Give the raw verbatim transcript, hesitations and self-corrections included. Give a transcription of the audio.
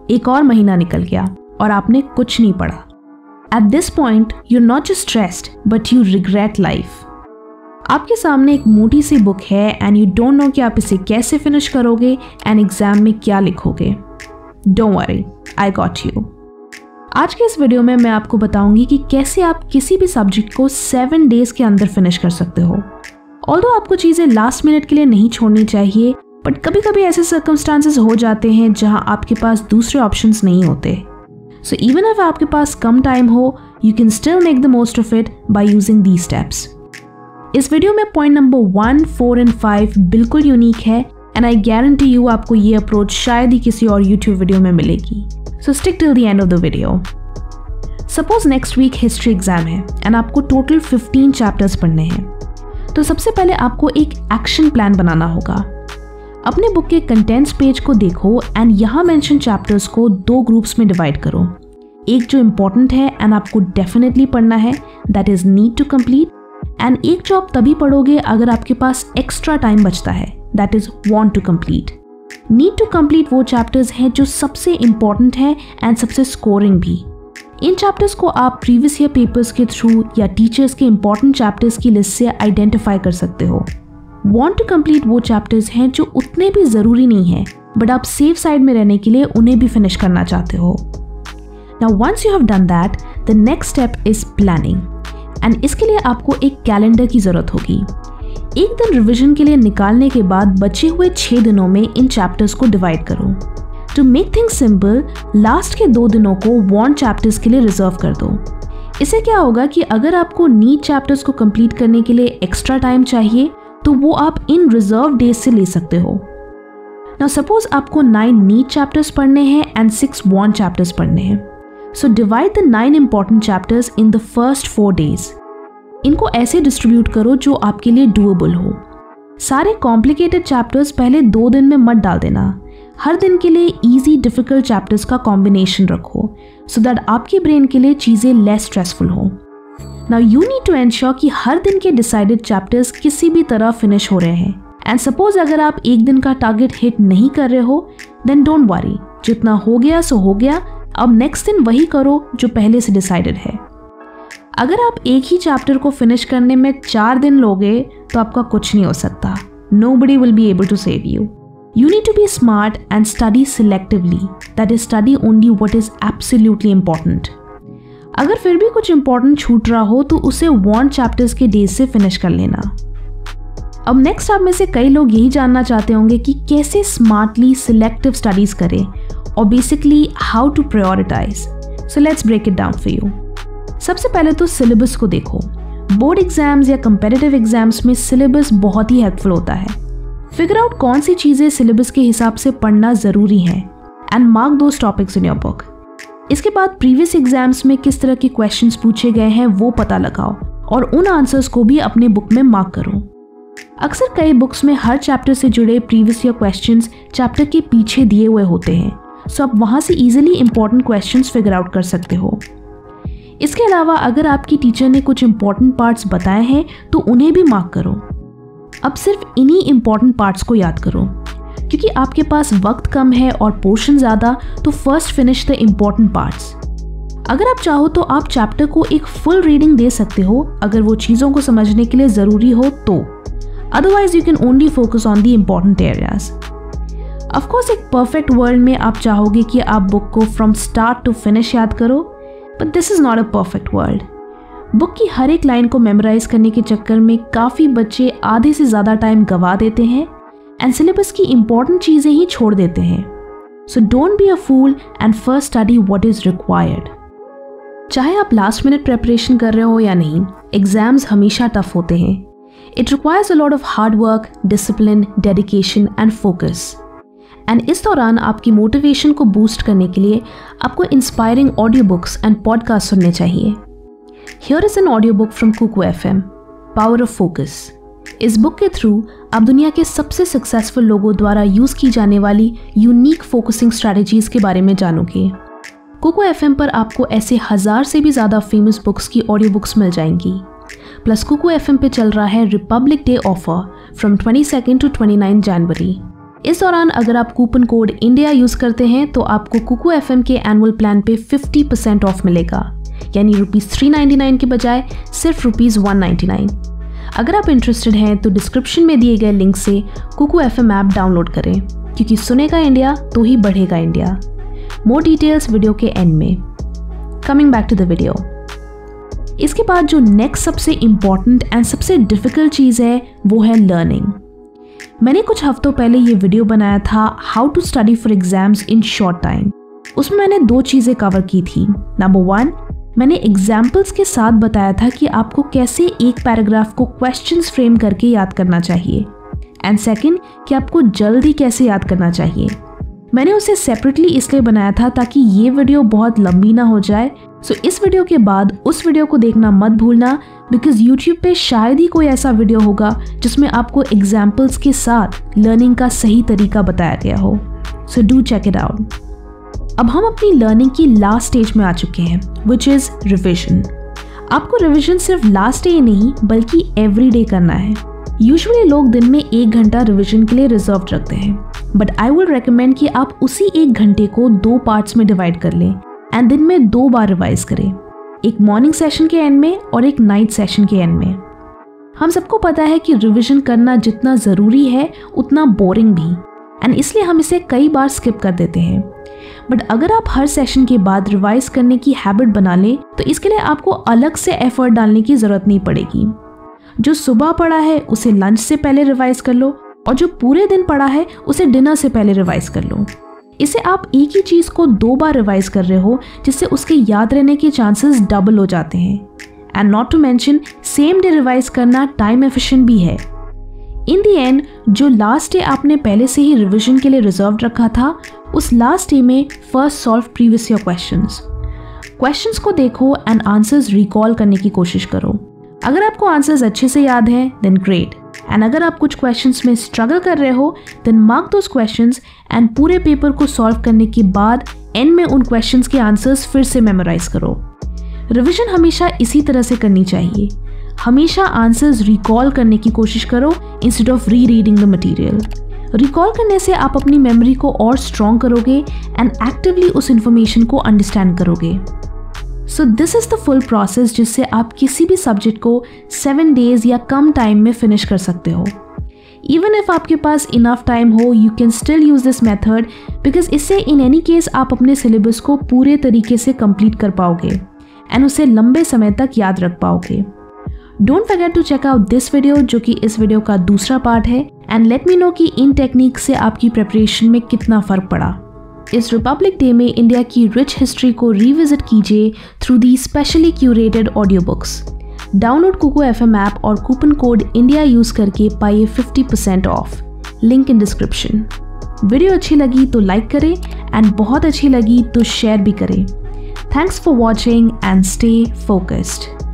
एक और महीना निकल गया और आपने कुछ नहीं पढ़ा। At this point, you're not just stressed, but you regret life. आपके सामने एक मोटी सी बुक है एंड यू डोंट नो कि आप इसे कैसे फिनिश करोगे एंड एग्जाम में क्या लिखोगे। Don't worry, I got you. आज के इस वीडियो में मैं आपको बताऊंगी कि कैसे आप किसी भी सब्जेक्ट को सेवन डेज के अंदर फिनिश कर सकते हो। ऑल्दो आपको चीज़ें लास्ट मिनट के लिए नहीं छोड़नी चाहिए, बट कभी कभी ऐसे सर्कमस्टांसेस हो जाते हैं जहां आपके पास दूसरे ऑप्शंस नहीं होते। सो इवन इफ आपके पास कम टाइम हो, you can still make the most of it by using these steps. इस वीडियो में point number one, four and five बिल्कुल यूनिक है एंड आई गारंटी यू आपको ये अप्रोच शायद ही किसी और यूट्यूब वीडियो में मिलेगी। So stick till the end of the video. Suppose next week history exam है एंड आपको टोटल फिफ्टीन चैप्टर्स पढ़ने हैं, तो सबसे पहले आपको एक एक्शन प्लान बनाना होगा। अपने बुक के कंटेंट्स पेज को देखो एंड यहाँ मेंशन चैप्टर्स को दो ग्रुप्स में डिवाइड करो। एक जो इम्पोर्टेंट है एंड आपको डेफिनेटली पढ़ना है, that is need to complete, and एक जो आप तभी पढ़ोगे अगर आपके पास एक्स्ट्रा टाइम बचता है, that is want to complete. Need to complete वो चैप्टर्स हैं जो सबसे इम्पॉर्टेंट हैं एंड सबसे स्कोरिंग भी। इन चैप्टर्स को आप प्रीवियस ईयर पेपर्स के थ्रू या टीचर्स के इम्पॉर्टेंट चैप्टर्स की लिस्ट से आइडेंटिफाई कर सकते हो। वांट टू कंप्लीट वो चैप्टर्स हैं जो उतने भी ज़रूरी नहीं है, बट आप सेफ साइड में रहने के लिए उन्हें भी फिनिश करना चाहते हो। Now once you have done that, the next step is planning, and इसके लिए आपको एक कैलेंडर की ज़रूरत होगी। एक दिन रिवीजन के लिए निकालने के बाद बचे हुए छः दिनों में इन चैप्टर्स को डिवाइड करो। To make things simple, last के दो दिनों को वांट चैप्टर्स के लिए रिजर्व कर दो। इससे क्या होगा कि अगर आपको नीड चैप्टर्स को कंप्लीट करने के लिए एक्स्ट्रा टाइम चाहिए तो वो आप इन रिजर्व डेज से ले सकते हो। नाउ सपोज आपको नाइन नीड चैप्टर्स पढ़ने हैं एंड सिक्स वांट चैप्टर्स पढ़ने हैं, so divide the nine important chapters in the first four days. इनको ऐसे डिस्ट्रीब्यूट करो जो आपके लिए डूएबल हो। सारे कॉम्प्लिकेटेड चैप्टर्स पहले दो दिन में मत डाल देना। हर दिन के लिए इजी डिफिकल्ट चैप्टर्स का कॉम्बिनेशन रखो सो दैट आपके ब्रेन के लिए चीज़ें लेस स्ट्रेसफुल हो। Now you need to ensure कि हर दिन के डिसाइडेड चैप्टर्स किसी भी तरह फिनिश हो रहे हैं, एंड सपोज अगर आप एक दिन का टारगेट हिट नहीं कर रहे हो, देन डोंट वरी, जितना हो गया सो हो गया। अब नेक्स्ट दिन वही करो जो पहले से डिसाइडेड है। अगर आप एक ही चैप्टर को फिनिश करने में चार दिन लोगे तो आपका कुछ नहीं हो सकता। Nobody will be able to save you. You need to be smart and study selectively. That is, study only what is absolutely important. अगर फिर भी कुछ important छूट रहा हो तो उसे want चैप्टर्स के डेज से फिनिश कर लेना। अब नेक्स्ट आप में से कई लोग यही जानना चाहते होंगे कि कैसे स्मार्टली सिलेक्टिव स्टडीज करें और basically how to prioritise. So let's break it down for you. सबसे पहले तो सिलेबस को देखो। बोर्ड एग्जाम्स या कंपेटिटिव एग्जाम्स में सिलेबस बहुत ही हेल्पफुल होता है। फिगर आउट कौन सी चीज़ें सिलेबस के हिसाब से पढ़ना ज़रूरी है and mark those topics in your book. इसके बाद प्रीवियस एग्जाम्स में किस तरह के क्वेश्चंस पूछे गए हैं वो पता लगाओ और उन आंसर्स को भी अपने बुक में मार्क करो। अक्सर कई बुक्स में हर चैप्टर से जुड़े प्रीवियस ईयर क्वेश्चंस चैप्टर के पीछे दिए हुए होते हैं, सो आप वहाँ से easily important questions figure out कर सकते हो। इसके अलावा अगर आपकी टीचर ने कुछ इंपॉर्टेंट पार्ट्स बताए हैं तो उन्हें भी मार्क करो। अब सिर्फ इन्हीं इंपॉर्टेंट पार्ट्स को याद करो। क्योंकि आपके पास वक्त कम है और पोर्शन ज़्यादा, तो first finish the important parts. अगर आप चाहो तो आप चैप्टर को एक फुल रीडिंग दे सकते हो अगर वो चीज़ों को समझने के लिए ज़रूरी हो तो। Otherwise you can only focus on the important areas. Of course एक परफेक्ट वर्ल्ड में आप चाहोगे कि आप बुक को फ्रॉम स्टार्ट टू फिनिश याद करो, but this is not a perfect world. Book की हर एक लाइन को मेमोराइज करने के चक्कर में काफ़ी बच्चे आधे से ज़्यादा टाइम गवा देते हैं एंड सिलेबस की इंपॉर्टेंट चीज़ें ही छोड़ देते हैं। So don't be a fool and first study what is required. चाहे आप लास्ट मिनट प्रेपरेशन कर रहे हो या नहीं, एग्जाम्स हमेशा टफ होते हैं। It requires a lot of hard work, discipline, dedication and focus. And इस दौरान आपकी मोटिवेशन को बूस्ट करने के लिए आपको inspiring audio books and podcast सुनने चाहिए। Here is an audio book from Kuku F M, power of focus. इस बुक के थ्रू आप दुनिया के सबसे सक्सेसफुल लोगों द्वारा यूज़ की जाने वाली यूनिक फोकसिंग स्ट्रैटेजीज़ के बारे में जानोगे। कुकू एफ एम पर आपको ऐसे हज़ार से भी ज़्यादा फेमस बुक्स की ऑडियो बुक्स मिल जाएंगी। प्लस कुकू एफ एम पे चल रहा है republic day offer from twenty second to twenty nine January. इस दौरान अगर आप कूपन कोड इंडिया यूज़ करते हैं तो आपको कुकू एफएम के एनुअल प्लान पे फिफ्टी परसेंट ऑफ मिलेगा, यानी रुपीज़ थ्री नाइन्टी नाइन के बजाय सिर्फ रुपीज़ वन नाइन्टी नाइन। अगर आप इंटरेस्टेड हैं तो डिस्क्रिप्शन में दिए गए लिंक से कुकू एफएम ऐप डाउनलोड करें, क्योंकि सुनेगा इंडिया तो ही बढ़ेगा इंडिया। मोर डिटेल्स वीडियो के एंड में। Coming back to the video, इसके बाद जो नेक्स्ट सबसे इम्पॉर्टेंट एंड सबसे डिफिकल्ट चीज़ है वो है लर्निंग। मैंने कुछ हफ्तों पहले ये वीडियो बनाया था how to study for exams in short time. उसमें मैंने दो चीज़ें कवर की थी। नंबर वन, मैंने एग्जाम्पल्स के साथ बताया था कि आपको कैसे एक पैराग्राफ को क्वेश्चंस फ्रेम करके याद करना चाहिए, एंड सेकंड कि आपको जल्दी कैसे याद करना चाहिए। मैंने उसे सेपरेटली इसलिए बनाया था ताकि ये वीडियो बहुत लंबी ना हो जाए। सो इस वीडियो के बाद उस वीडियो को देखना मत भूलना, बिकॉज यूट्यूब पे शायद ही कोई ऐसा वीडियो होगा जिसमें आपको एग्जाम्पल्स के साथ लर्निंग का सही तरीका बताया गया हो। So do check it out. अब हम अपनी लर्निंग की लास्ट स्टेज में आ चुके हैं, विच इज़ रिविजन। आपको रिविजन सिर्फ लास्ट डे नहीं बल्कि एवरी डे करना है। यूजुअली लोग दिन में एक घंटा रिविजन के लिए रिजर्व रखते हैं, बट आई विल रेकमेंड कि आप उसी एक घंटे को दो पार्ट्स में डिवाइड कर लें एंड दिन में दो बार रिवाइज करें, एक मॉर्निंग सेशन के एंड में और एक नाइट सेशन के एंड में। हम सबको पता है कि रिविजन करना जितना ज़रूरी है उतना बोरिंग भी, एंड इसलिए हम इसे कई बार स्किप कर देते हैं। बट अगर आप हर सेशन के बाद रिवाइज करने की हैबिट बना लें तो इसके लिए आपको अलग से एफर्ट डालने की ज़रूरत नहीं पड़ेगी। जो सुबह पढ़ा है उसे लंच से पहले रिवाइज कर लो, और जो पूरे दिन पढ़ा है उसे डिनर से पहले रिवाइज कर लो। इसे आप एक ही चीज़ को दो बार रिवाइज कर रहे हो, जिससे उसके याद रहने के चांसेस डबल हो जाते हैं। And not to mention same day revise करना टाइम एफिशिएंट भी है। इन द एंड जो लास्ट डे आपने पहले से ही रिविजन के लिए रिजर्व रखा था, उस लास्ट डे में first solve previous year questions. Questions को देखो एंड आंसर्स रिकॉल करने की कोशिश करो। अगर आपको आंसर्स अच्छे से याद हैं देन ग्रेट, एंड अगर आप कुछ क्वेश्चंस में स्ट्रगल कर रहे हो then mark those questions and पूरे पेपर को सॉल्व करने के बाद एंड में उन क्वेश्चंस के आंसर्स फिर से मेमोराइज करो। रिवीजन हमेशा इसी तरह से करनी चाहिए। हमेशा आंसर्स रिकॉल करने की कोशिश करो instead of re reading the material. Recall करने से आप अपनी मेमोरी को और स्ट्रॉन्ग करोगे एंड एक्टिवली उस इंफॉर्मेशन को अंडरस्टैंड करोगे। So this is the full process जिससे आप किसी भी सब्जेक्ट को सेवन डेज या कम टाइम में फिनिश कर सकते हो। इवन इफ आपके पास इनफ टाइम हो, you can still use this method, because इससे इन एनी केस आप अपने सिलेबस को पूरे तरीके से कंप्लीट कर पाओगे एंड उसे लंबे समय तक याद रख पाओगे। Don't forget to check out this video, जो कि इस वीडियो का दूसरा पार्ट है, एंड लेट मी नो कि इन टेक्निक से आपकी प्रिपरेशन में कितना फ़र्क पड़ा। इस रिपब्लिक डे में इंडिया की रिच हिस्ट्री को रिविजिट कीजिए through the specially curated audio books. Download Kuku FM app और कूपन कोड इंडिया यूज़ करके पाइए fifty percent off. Link in description. Video अच्छी लगी तो लाइक करें एंड बहुत अच्छी लगी तो शेयर भी करें। Thanks for watching and stay focused.